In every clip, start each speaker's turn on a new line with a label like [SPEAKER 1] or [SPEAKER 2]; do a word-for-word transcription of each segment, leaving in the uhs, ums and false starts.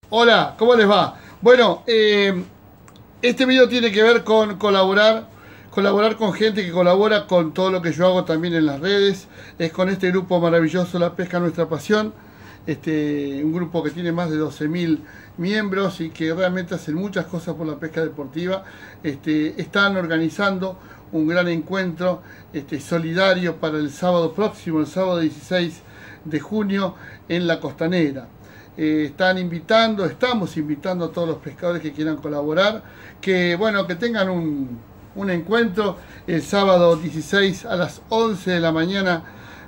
[SPEAKER 1] Hola, ¿cómo les va? Bueno, eh, este video tiene que ver con colaborar, colaborar con gente que colabora con todo lo que yo hago también en las redes. Es con este grupo maravilloso, La Pesca Nuestra Pasión. Este, un grupo que tiene más de doce mil miembros y que realmente hacen muchas cosas por la pesca deportiva. Este, están organizando un gran encuentro este, solidario para el sábado próximo, el sábado dieciséis de junio, en la Costanera. Eh, están invitando, estamos invitando a todos los pescadores que quieran colaborar, que bueno, que tengan un, un encuentro el sábado dieciséis a las once de la mañana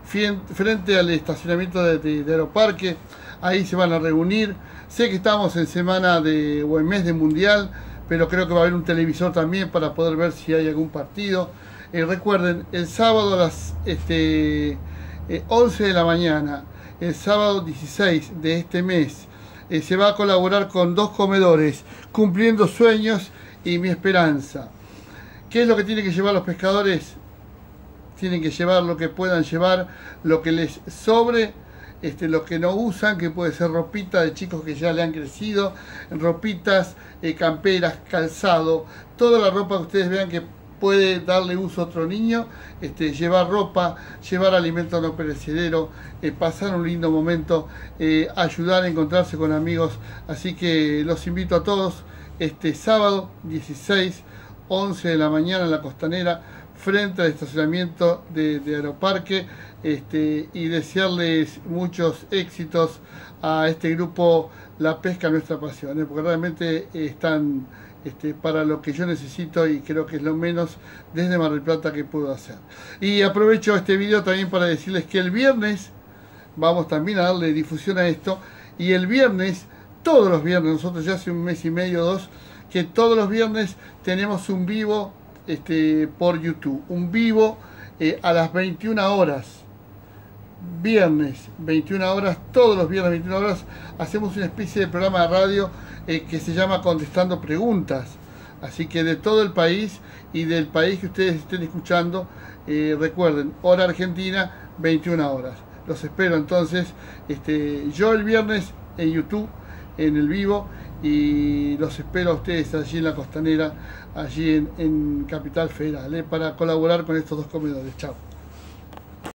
[SPEAKER 1] frente al estacionamiento de, de, de Aeroparque. Ahí se van a reunir. Sé que estamos en semana de, o en mes de mundial, pero creo que va a haber un televisor también para poder ver si hay algún partido. Eh, recuerden, el sábado a las este, eh, once de la mañana, el sábado dieciséis de este mes, eh, se va a colaborar con dos comedores, Cumpliendo Sueños y Mi Esperanza. ¿Qué es lo que tienen que llevar los pescadores? Tienen que llevar lo que puedan llevar, lo que les sobre, este, lo que no usan, que puede ser ropita de chicos que ya le han crecido, ropitas, eh, camperas, calzado, toda la ropa que ustedes vean que puede darle uso a otro niño, este, llevar ropa, llevar alimento no perecedero, eh, pasar un lindo momento, eh, ayudar a encontrarse con amigos. Así que los invito a todos este sábado dieciséis, once de la mañana en la Costanera, frente al estacionamiento de, de Aeroparque, este, y desearles muchos éxitos a este grupo La Pesca Nuestra Pasión, ¿eh? Porque realmente están este, para lo que yo necesito y creo que es lo menos desde Mar del Plata que puedo hacer. Y aprovecho este video también para decirles que el viernes vamos también a darle difusión a esto, y el viernes, todos los viernes, nosotros ya hace un mes y medio, dos, que todos los viernes tenemos un vivo este, por YouTube, un vivo eh, a las veintiuna horas, viernes, veintiuna horas, todos los viernes, veintiuna horas, hacemos una especie de programa de radio eh, que se llama Contestando Preguntas. Así que de todo el país y del país que ustedes estén escuchando, eh, recuerden, hora argentina, veintiuna horas. Los espero entonces, este, yo el viernes en YouTube, en el vivo, y los espero a ustedes allí en la Costanera, allí en, en Capital Federal, eh, para colaborar con estos dos comedores. Chao.